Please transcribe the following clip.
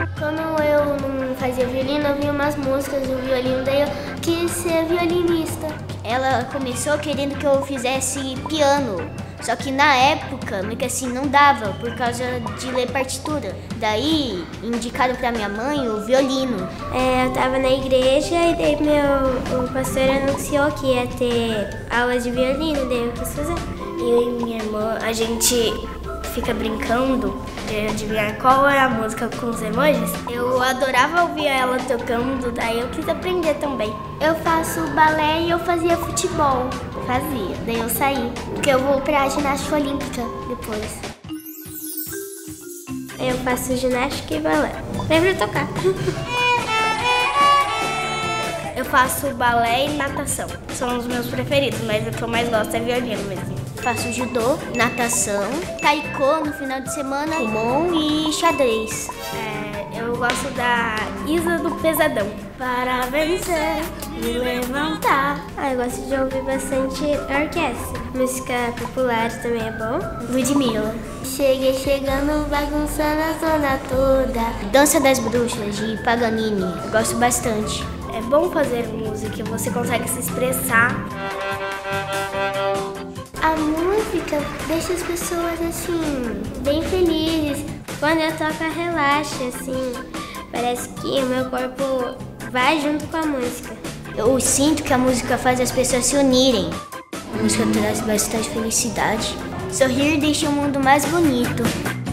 Quando eu não fazia violino, eu via umas músicas do violino, daí eu quis ser violinista. Ela começou querendo que eu fizesse piano, só que na época, meio que assim, não dava, por causa de ler partitura. Daí, indicaram pra minha mãe o violino. Eu tava na igreja e daí o pastor anunciou que ia ter aulas de violino, daí eu quis fazer. Eu e minha irmã, a gente fica brincando de adivinhar qual é a música com os emojis. Eu adorava ouvir ela tocando, daí eu quis aprender também. Eu faço balé e eu fazia futebol. Fazia, daí eu saí, porque eu vou pra ginástica olímpica depois. Eu faço ginástica e balé. Lembro tocar. Eu faço balé e natação. São os meus preferidos, mas o que eu mais gosto é violino mesmo. Faço judô, natação, taiko no final de semana, kumon e xadrez. Eu gosto da Isa do Pesadão. Para vencer e levantar. Eu gosto de ouvir bastante orquestra. Música popular também é bom. Ludmilla. Cheguei chegando, bagunçando a zona toda. Dança das Bruxas, de Paganini. Eu gosto bastante. É bom fazer música, você consegue se expressar. A música deixa as pessoas assim, bem felizes. Quando eu toco, relaxa, assim. Parece que o meu corpo vai junto com a música. Eu sinto que a música faz as pessoas se unirem. A música traz bastante felicidade. Sorrir deixa o mundo mais bonito.